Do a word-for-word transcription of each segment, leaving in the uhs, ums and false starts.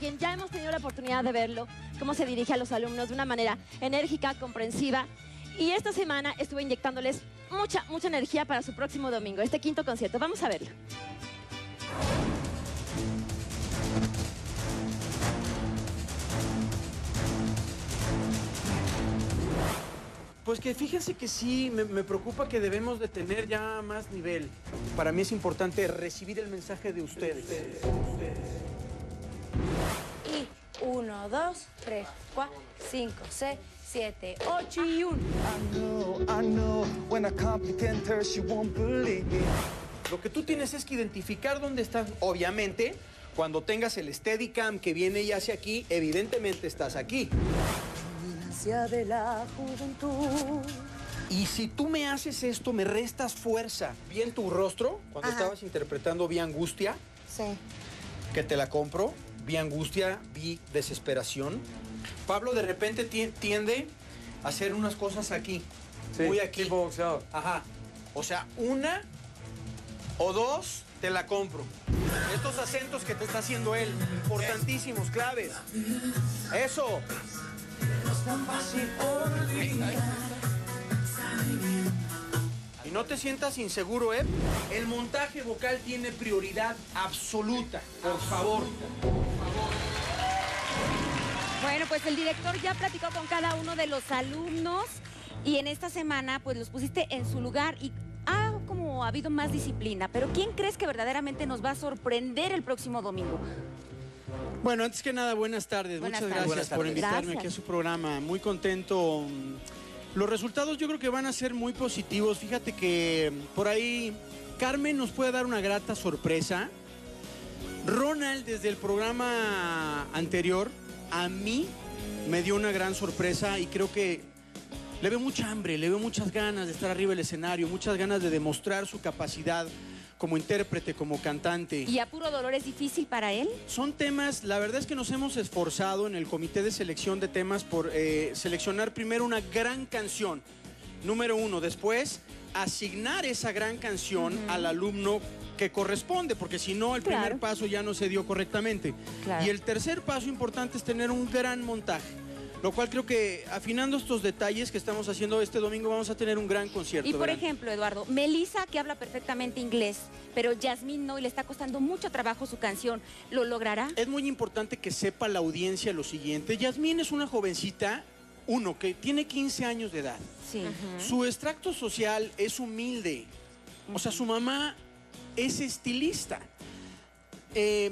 quien ya hemos tenido la oportunidad de verlo, cómo se dirige a los alumnos de una manera enérgica, comprensiva. Y esta semana estuve inyectándoles mucha, mucha energía para su próximo domingo, este quinto concierto. Vamos a verlo. Pues que fíjense que sí, me, me preocupa que debemos de tener ya más nivel. Para mí es importante recibir el mensaje de ustedes. Y uno, dos, tres, cuatro, cinco, seis, siete, ocho y uno. Lo que tú tienes es que identificar dónde estás. Obviamente, cuando tengas el Steadicam que viene y hace aquí, evidentemente estás aquí. De la juventud. Y si tú me haces esto, me restas fuerza. Vi en tu rostro, cuando Ajá. estabas interpretando, vi angustia. Sí. Que te la compro. Vi angustia, vi desesperación. Pablo de repente tiende a hacer unas cosas aquí. Sí, muy aquí. tipo boxeador. Ajá. O sea, una o dos, te la compro. Estos acentos que te está haciendo él, importantísimos, claves. Eso. Y no te sientas inseguro, ¿eh? El montaje vocal tiene prioridad absoluta. Por favor. Bueno, pues el director ya platicó con cada uno de los alumnos y en esta semana pues los pusiste en su lugar y ha como habido más disciplina. Pero ¿quién crees que verdaderamente nos va a sorprender el próximo domingo? Bueno, antes que nada, buenas tardes. Buenas Muchas tardes. gracias Buenas por tardes. invitarme Gracias. aquí a su programa. Muy contento. Los resultados yo creo que van a ser muy positivos. Fíjate que por ahí Carmen nos puede dar una grata sorpresa. Ronald, desde el programa anterior, a mí me dio una gran sorpresa y creo que le veo mucha hambre, le veo muchas ganas de estar arriba del escenario, muchas ganas de demostrar su capacidad como intérprete, como cantante. ¿Y a puro dolor es difícil para él? Son temas, la verdad es que nos hemos esforzado en el comité de selección de temas por eh, seleccionar primero una gran canción, número uno. Después, asignar esa gran canción uh-huh. al alumno que corresponde, porque si no, el claro. primer paso ya no se dio correctamente. Claro. Y el tercer paso importante es tener un gran montaje. Lo cual creo que afinando estos detalles que estamos haciendo este domingo vamos a tener un gran concierto. Y por verán. ejemplo, Eduardo, Melissa, que habla perfectamente inglés, pero Yasmín no, y le está costando mucho trabajo su canción, ¿lo logrará? Es muy importante que sepa la audiencia lo siguiente. Yasmín es una jovencita, uno, que tiene quince años de edad. Sí. Uh-huh. Su extracto social es humilde. Uh-huh. O sea, su mamá es estilista. Eh...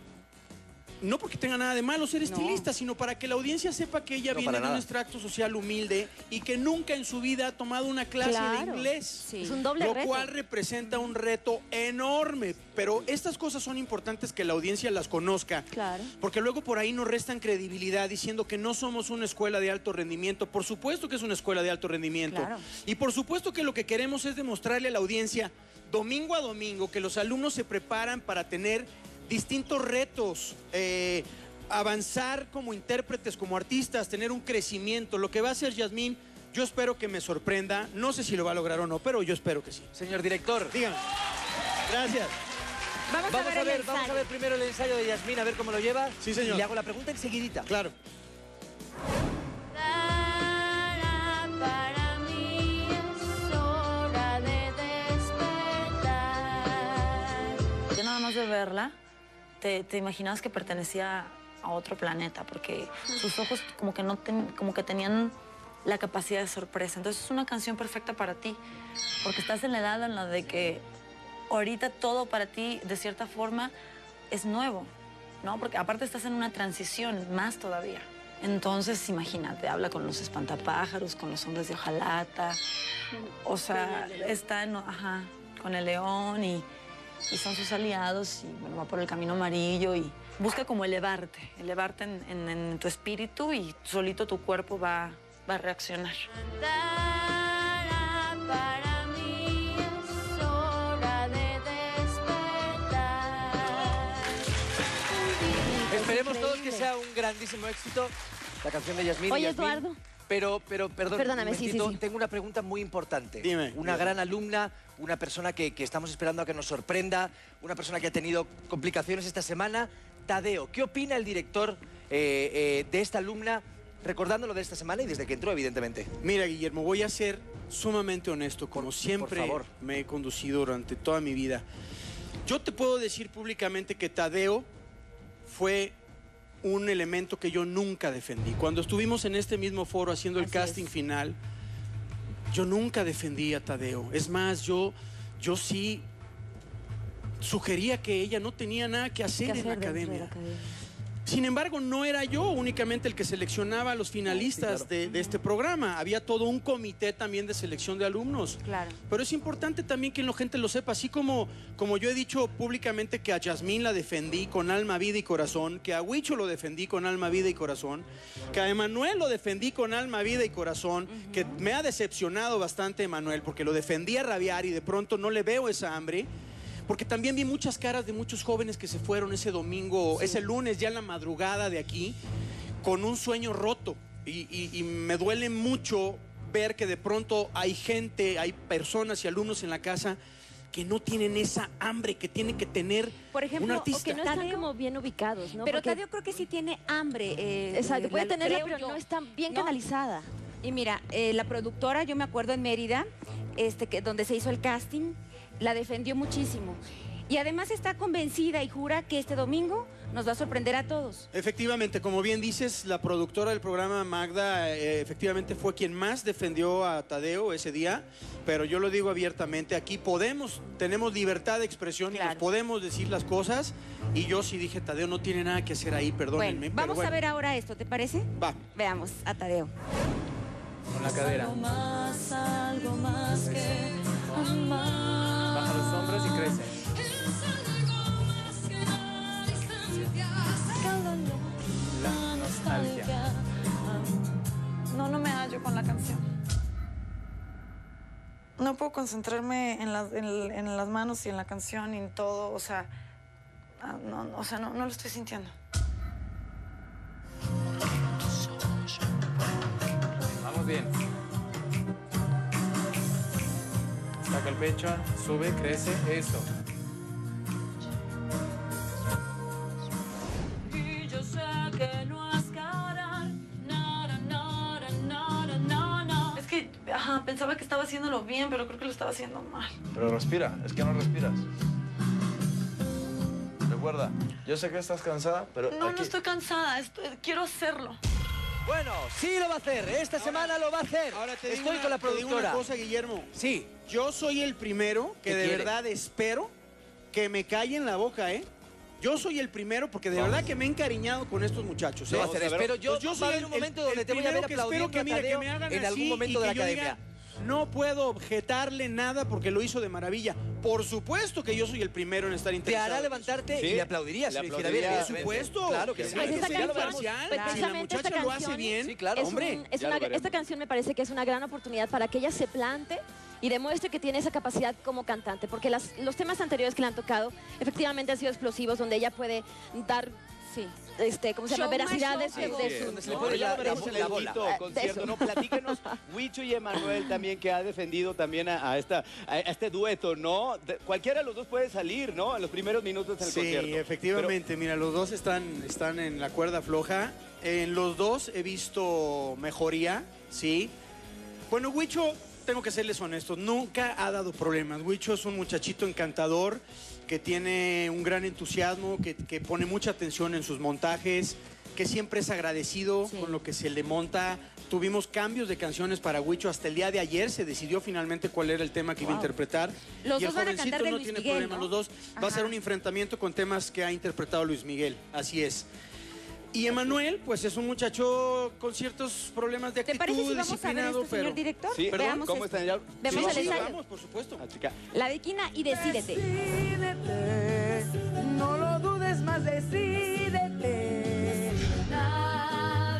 No porque tenga nada de malo ser estilista, no. sino para que la audiencia sepa que ella no viene de un extracto social humilde y que nunca en su vida ha tomado una clase claro. de inglés. Sí. Es un doble lo reto. cual representa un reto enorme. Pero estas cosas son importantes que la audiencia las conozca. Claro. Porque luego por ahí nos restan credibilidad diciendo que no somos una escuela de alto rendimiento. Por supuesto que es una escuela de alto rendimiento. Claro. Y por supuesto que lo que queremos es demostrarle a la audiencia domingo a domingo que los alumnos se preparan para tener distintos retos, eh, avanzar como intérpretes, como artistas, tener un crecimiento. Lo que va a hacer Yasmín, yo espero que me sorprenda. No sé si lo va a lograr o no, pero yo espero que sí. Señor director. Dígame. Gracias. Vamos, vamos a ver, a ver, el vamos a ver primero el ensayo de Yasmín, a ver cómo lo lleva. Sí, señor. Y le hago la pregunta enseguidita. Claro. Para mí es hora de despertar. Yo nada más de verla, te, te imaginabas que pertenecía a otro planeta, porque sus ojos como que, no ten, como que tenían la capacidad de sorpresa. Entonces es una canción perfecta para ti, porque estás en la edad en la de que ahorita todo para ti, de cierta forma, es nuevo, ¿no? Porque aparte estás en una transición, más todavía. Entonces, imagínate, habla con los espantapájaros, con los hombres de hojalata, o sea, está en, ajá, con el león y... y son sus aliados y bueno, va por el camino amarillo y busca como elevarte, elevarte en, en, en tu espíritu y solito tu cuerpo va, va a reaccionar. Para mí es hora de despertar. Esperemos todos que sea un grandísimo éxito la canción de Yasmín. Oye, y Yasmín. Eduardo. Pero, pero, perdón, Perdóname, sí, sí, sí. tengo una pregunta muy importante. Dime. Una Dime. gran alumna, una persona que, que estamos esperando a que nos sorprenda, una persona que ha tenido complicaciones esta semana. Tadeo. ¿Qué opina el director eh, eh, de esta alumna, recordándolo de esta semana y desde que entró, evidentemente? Mira, Guillermo, voy a ser sumamente honesto, como Por- siempre por favor. me he conducido durante toda mi vida. Yo te puedo decir públicamente que Tadeo fue un elemento que yo nunca defendí. Cuando estuvimos en este mismo foro haciendo el Así casting es. final, yo nunca defendí a Tadeo. Es más, yo, yo sí sugería que ella no tenía nada que hacer, ¿Qué en la hacer dentro de academia. la academia? Sin embargo, no era yo únicamente el que seleccionaba a los finalistas de, de este programa. Había todo un comité también de selección de alumnos. Claro. Pero es importante también que la gente lo sepa, así como, como yo he dicho públicamente que a Yasmín la defendí con alma, vida y corazón, que a Huicho lo defendí con alma, vida y corazón, que a Emanuel lo defendí con alma, vida y corazón, que me ha decepcionado bastante Emanuel porque lo defendí a rabiar y de pronto no le veo esa hambre. Porque también vi muchas caras de muchos jóvenes que se fueron ese domingo, ese lunes, ya en la madrugada de aquí, con un sueño roto. Y, y- y me duele mucho ver que de pronto hay gente, hay personas y alumnos en la casa que no tienen esa hambre que tiene que tener Por ejemplo, un o artista. Que no están Tadeo- como bien ubicados, ¿no? Pero Porque- Tadeo creo que sí tiene hambre. eh, Exacto, eh, puede la- tenerla, creo pero yo. no está bien No. canalizada. Y mira, eh, la productora, yo me acuerdo en Mérida, este, que, donde se hizo el casting, la defendió muchísimo. Y además está convencida y jura que este domingo nos va a sorprender a todos. Efectivamente, como bien dices, la productora del programa, Magda, eh, efectivamente fue quien más defendió a Tadeo ese día, pero yo lo digo abiertamente, aquí podemos, tenemos libertad de expresión y Claro. nos podemos decir las cosas, y yo sí dije, Tadeo no tiene nada que hacer ahí, perdónenme. Bueno, pero vamos bueno, a ver ahora esto, ¿te parece? Va. Veamos a Tadeo. Con la cadera. Algo más, algo más que amar. Baja los hombros y crece. La nostalgia. No, no me hallo con la canción. No puedo concentrarme en las, en, el- en las manos y en la canción y en todo, o sea, ah, no, no, o sea, no, no lo estoy sintiendo. Vamos bien. Saca el pecho, sube, crece, eso. Y yo sé que no has cara, nada, nada, nada, nada. Es que, ajá, pensaba que estaba haciéndolo bien, pero creo que lo estaba haciendo mal. Pero respira, es que no respiras. Recuerda, yo sé que estás cansada, pero No, aquí... no estoy cansada, estoy- quiero hacerlo. Bueno, sí lo va a hacer. Esta semana lo va a hacer. Ahora te digo, Estoy una, con la te digo productora. una cosa, Guillermo. Sí. Yo soy el primero que ¿Qué de quiere? verdad espero que me callen la boca, ¿eh? Yo soy el primero porque de verdad que me he encariñado con estos muchachos, ¿eh? Lo va a hacer. Espero yo, Pues yo va a soy haber el, un momento el- donde el te voy a ver primero que espero aplaudiendo que, a mira, que Tadeo me hagan en algún así momento y de la que yo academia. diga, no puedo objetarle nada porque lo hizo de maravilla. Por supuesto que yo soy el primero en estar Te interesado. hará levantarte Sí. y le aplaudirías Le si lo hiciera bien. aplaudiría. Por evidentemente. supuesto. Claro que sí. Pues Pues esta ya lo canción, veremos. pues Si la precisamente esta muchacha lo hace canción bien, Sí, claro, es hombre. un- es ya una- lo veremos. esta canción me parece que es una gran oportunidad para que ella se plante y demuestre que tiene esa capacidad como cantante, porque las- los temas anteriores que le han tocado efectivamente han sido explosivos, donde ella puede dar, Sí. este, ¿cómo se llama? Show más Veracidad de, show de- que de voz. su... Donde se le No, pone ya la, lo veremos la- en el la bola. bonito Eh, concierto, eso. ¿no? Platíquenos, Huicho y Emanuel también, que ha defendido también a, a esta, a este dueto, ¿no? De- cualquiera de los dos puede salir, ¿no? En los primeros minutos del Sí, concierto. efectivamente. Mira, los dos están, están en la cuerda floja. En los dos he visto mejoría, ¿sí? Bueno, Huicho, tengo que serles honestos, nunca ha dado problemas. Huicho es un muchachito encantador que tiene un gran entusiasmo, que, que pone mucha atención en sus montajes, que siempre es agradecido Sí. con lo que se le monta. Tuvimos cambios de canciones para Huicho. Hasta el día de ayer se decidió finalmente cuál era el tema que iba a Wow. interpretar. Los y el dos van a jovencito cantar de no Luis tiene Miguel, problema. ¿no? Los dos va a ser Ajá. un enfrentamiento con temas que ha interpretado Luis Miguel. Así es. Y Emanuel, pues es un muchacho con ciertos problemas de ¿Te actitud, parece si vamos a ver disciplinado, esto, pero... señor director? Sí, ¿Perdón? Veamos ¿Cómo esto. están ya? Vemos Sí, el sí, ensayo. vamos, por supuesto. Ah, chica. La de Quina y Decídete. Decídete, no lo dudes más, decídete. La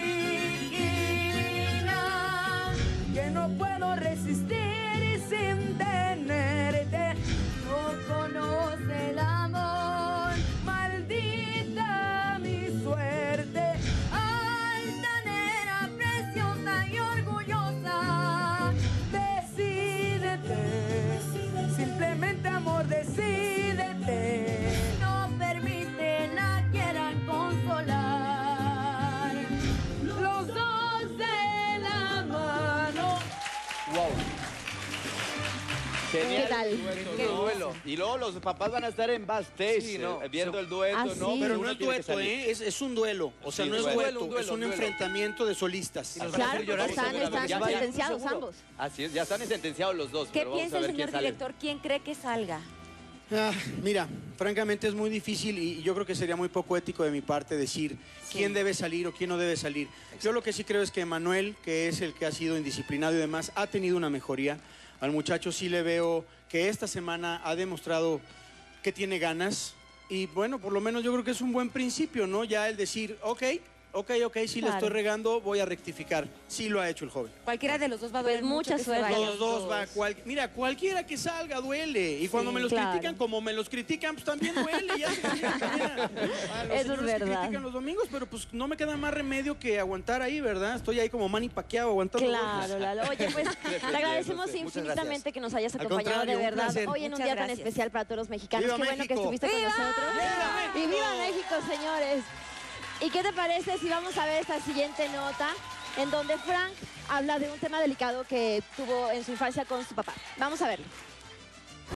divina, que no puedo resistir sin tenerte. No conoce el amor, maldita mi suerte. Altanera, preciosa y orgullosa. Decídete, simplemente amor, decídete. Wow. Genial. ¿Qué tal? el dueto, Qué ¿no? duelo. Y luego los papás van a estar en backstage Sí, no. eh, viendo Sí. el dueto, Ah, ¿no? sí. Pero uno no es tiene que dueto, salir. ¿eh? Es, es un duelo. O sea, Sí, no es un dueto, duelo, un duelo, es un un duelo. enfrentamiento de solistas. Y nos van a Claro, hacer llorar están, seguramente. están Ya vayan, sentenciados seguro. ambos. Así es, ya están sentenciados los dos. ¿Qué pero vamos piensa a el ver quién señor sale. director? ¿Quién cree que salga? Ah, mira, francamente es muy difícil y yo creo que sería muy poco ético de mi parte decir quién debe salir o quién no debe salir. Yo lo que sí creo es que Manuel, que es el que ha sido indisciplinado y demás, ha tenido una mejoría. Al muchacho sí le veo que esta semana ha demostrado que tiene ganas y bueno, por lo menos yo creo que es un buen principio, ¿no? Ya el decir, ok, ok, ok, sí la Claro. estoy regando, voy a rectificar. Sí lo ha hecho el joven. Cualquiera de los dos va a Pues doler mucho mucha que se suerte. vaya. Los dos va, cual- mira, cualquiera que salga duele. Y cuando Sí, me los claro. critican, como me los critican, pues también duele. Ya se imagina también a- a los Eso es señores que verdad. critican los domingos, pero pues no me queda más remedio que aguantar ahí, ¿verdad? Estoy ahí como Manny Pacquiao aguantando. Claro, Lalo. Oye, pues te agradecemos Muchas infinitamente gracias. que nos hayas Al acompañado de contrario, un verdad placer. hoy en un Muchas día tan gracias. especial para todos los mexicanos. ¡Viva Qué bueno que México! estuviste con nosotros. ¡Viva ¡Y México! viva México, señores! ¿Y qué te parece si vamos a ver esta siguiente nota en donde Frank habla de un tema delicado que tuvo en su infancia con su papá? Vamos a verlo.